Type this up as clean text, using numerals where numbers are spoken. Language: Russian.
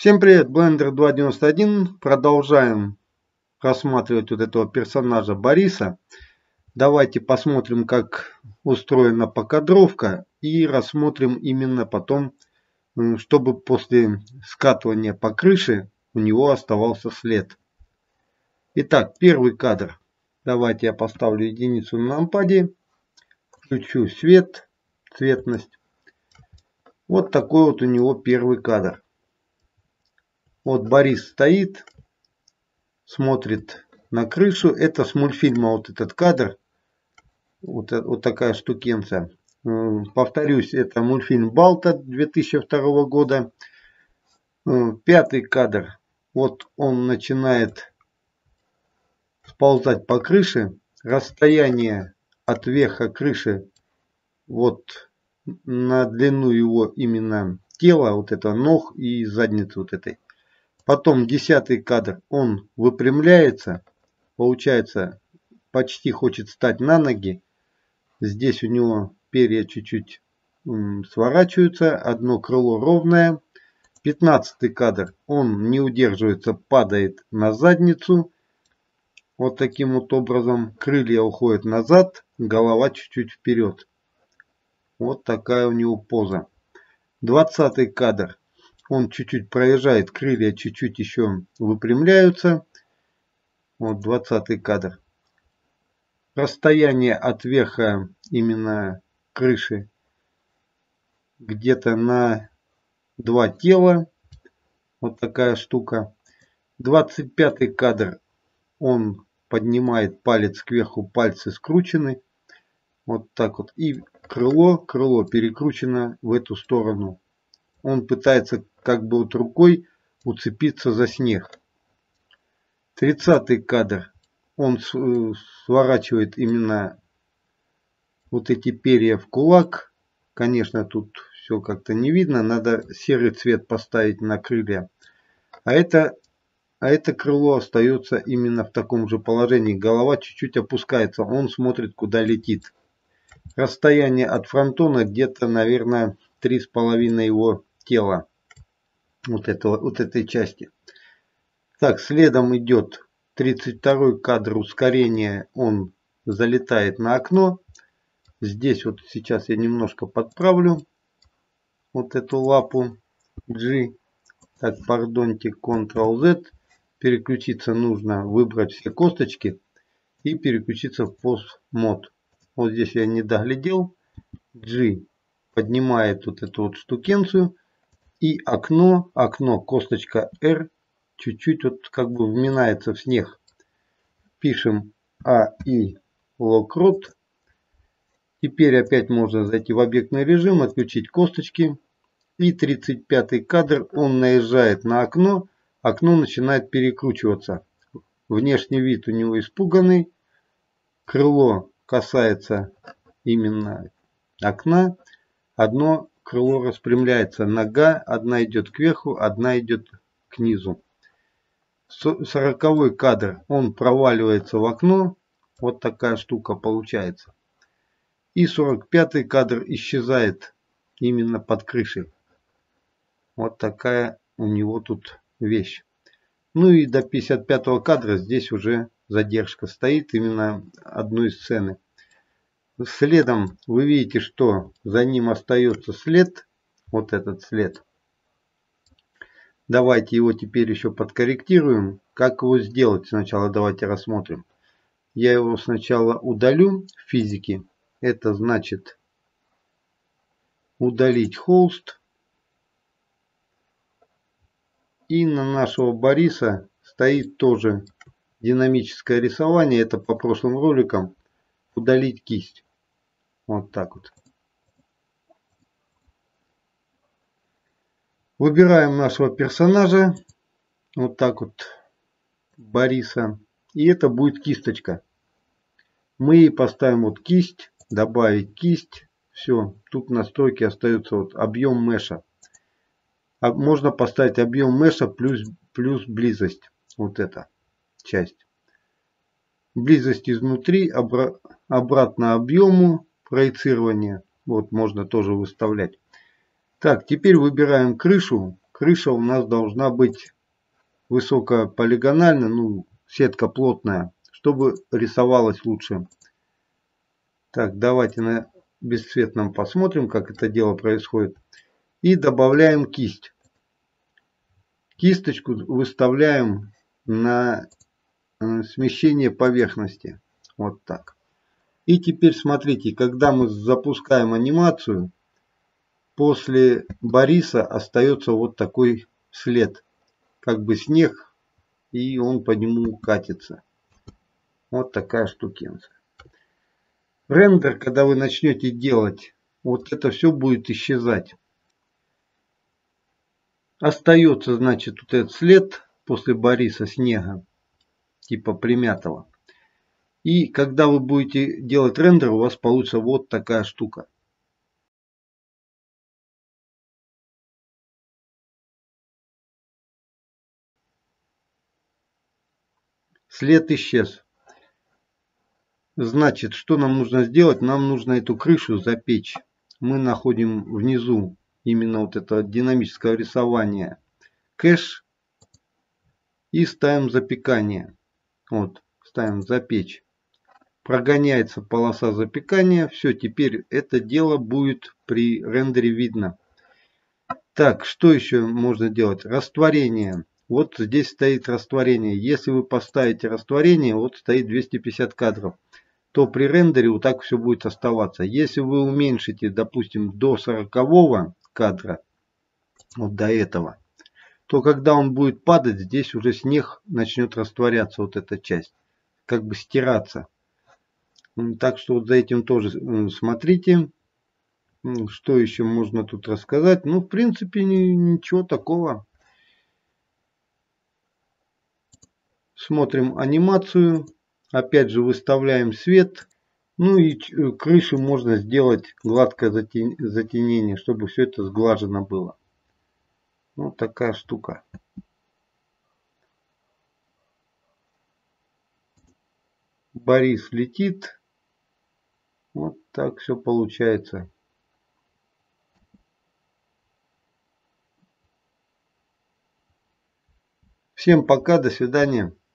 Всем привет, Blender 2.91. Продолжаем рассматривать вот этого персонажа Бориса. Давайте посмотрим, как устроена покадровка, и рассмотрим именно потом, чтобы после скатывания по крыше у него оставался след. Итак, первый кадр. Давайте я поставлю единицу на лампаде, включу свет, цветность. Вот такой вот у него первый кадр. Вот Борис стоит, смотрит на крышу. Это с мультфильма вот этот кадр. Вот такая штукенция. Повторюсь, это мультфильм Балта 2002 года. Пятый кадр. Вот он начинает сползать по крыше. Расстояние от верха крыши вот на длину его именно тела, вот это ног и задницы вот этой. Потом 10-й кадр, он выпрямляется, получается, почти хочет встать на ноги. Здесь у него перья чуть-чуть сворачиваются, одно крыло ровное. 15-й кадр, он не удерживается, падает на задницу. Вот таким вот образом, крылья уходят назад, голова чуть-чуть вперед. Вот такая у него поза. 20-й кадр. Он чуть-чуть проезжает, крылья чуть-чуть еще выпрямляются. Вот 20-й кадр. Расстояние от верха именно крыши где-то на 2 тела. Вот такая штука. 25-й кадр. Он поднимает палец кверху, пальцы скручены. Вот так вот. И крыло перекручено в эту сторону. Он пытается как бы вот рукой уцепиться за снег. 30-й кадр. Он сворачивает именно вот эти перья в кулак. Конечно, тут все как-то не видно. Надо серый цвет поставить на крылья. А это крыло остается именно в таком же положении. Голова чуть-чуть опускается. Он смотрит, куда летит. Расстояние от фронтона где-то, наверное, 3,5 его тела. Вот этой части. Так, следом идет 32-й кадр ускорения. Он залетает на окно. Здесь вот сейчас я немножко подправлю вот эту лапу G. Так, пардоньте, Ctrl-Z. Переключиться нужно, выбрать все косточки и переключиться в Pose Mode. Вот здесь я не доглядел. G поднимает вот эту вот штукенцию. И окно, косточка R, чуть-чуть вот как бы вминается в снег. Пишем AI Lockrut. Теперь опять можно зайти в объектный режим, отключить косточки. И 35-й кадр, он наезжает на окно. Окно начинает перекручиваться. Внешний вид у него испуганный. Крыло касается именно окна. Одно крыло распрямляется, нога одна идет кверху, одна идет к низу. 40-й кадр, он проваливается в окно. Вот такая штука получается. И 45-й кадр исчезает именно под крышей. Вот такая у него тут вещь. Ну и до 55-го кадра здесь уже задержка стоит именно одной сцены. Следом вы видите, что за ним остается след. Вот этот след. Давайте его теперь еще подкорректируем. Как его сделать? Сначала давайте рассмотрим. Я его сначала удалю в физике. Это значит удалить холст. И на нашего Бориса стоит тоже динамическое рисование. Это по прошлым роликам. Удалить кисть. Вот так вот. Выбираем нашего персонажа. Вот так вот. Бориса. И это будет кисточка. Мы ей поставим вот кисть. Добавить кисть. Все. Тут настройки остается вот объем меша. Можно поставить объем меша плюс близость. Вот эта часть. Близость изнутри. Обратно объему. Проецирование. Вот можно тоже выставлять. Так, теперь выбираем крышу. крыша у нас должна быть высокополигональная, сетка плотная, чтобы рисовалась лучше. Так, давайте на бесцветном посмотрим, как это дело происходит. И добавляем кисть. Кисточку выставляем на смещение поверхности. Вот так. И теперь смотрите, когда мы запускаем анимацию, после Бориса остается вот такой след. Как бы снег, и он по нему катится. Вот такая штукенция. Рендер, когда вы начнете делать, вот это все будет исчезать. Остается, значит, вот этот след после Бориса снега, типа примятого. И когда вы будете делать рендер, у вас получится вот такая штука. След исчез. Значит, что нам нужно сделать? Нам нужно эту крышу запечь. Мы находим внизу именно вот это динамическое рисование. Кэш. И ставим запекание. Вот, ставим запечь. Прогоняется полоса запекания. Все, теперь это дело будет при рендере видно. Так, что еще можно делать? Растворение. Вот здесь стоит растворение. Если вы поставите растворение, вот стоит 250 кадров, то при рендере вот так все будет оставаться. Если вы уменьшите, допустим, до 40 кадра, вот до этого, то когда он будет падать, здесь уже снег начнет растворяться, вот эта часть, как бы стираться. Так что вот за этим тоже смотрите. Что еще можно тут рассказать? В принципе, ничего такого. Смотрим анимацию. Опять же, выставляем свет. И крышу можно сделать гладкое затенение, чтобы все это сглажено было. Вот такая штука. Борис летит. Вот так все получается. Всем пока, до свидания.